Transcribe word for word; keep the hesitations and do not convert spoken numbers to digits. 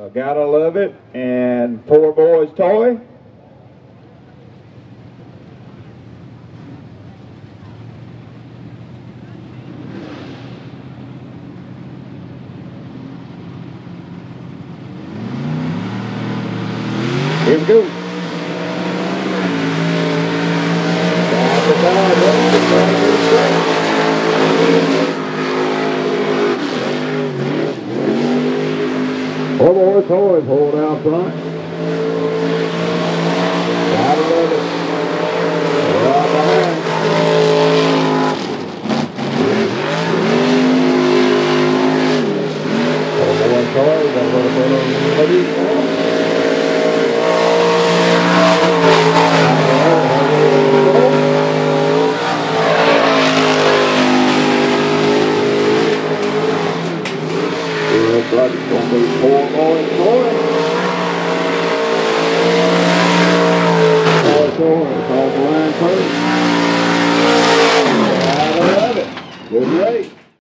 Gotta love it. And Poor Boy's Toy. Here we go. Poor Boy's Toy pulled out front. Gotta love it. Right behind. Poor Boy's Toy got a little bit of the lead now. Looks like it's going to be Poor Boy's Toy. Poor Toy, it's off the line first. I love it. Good race.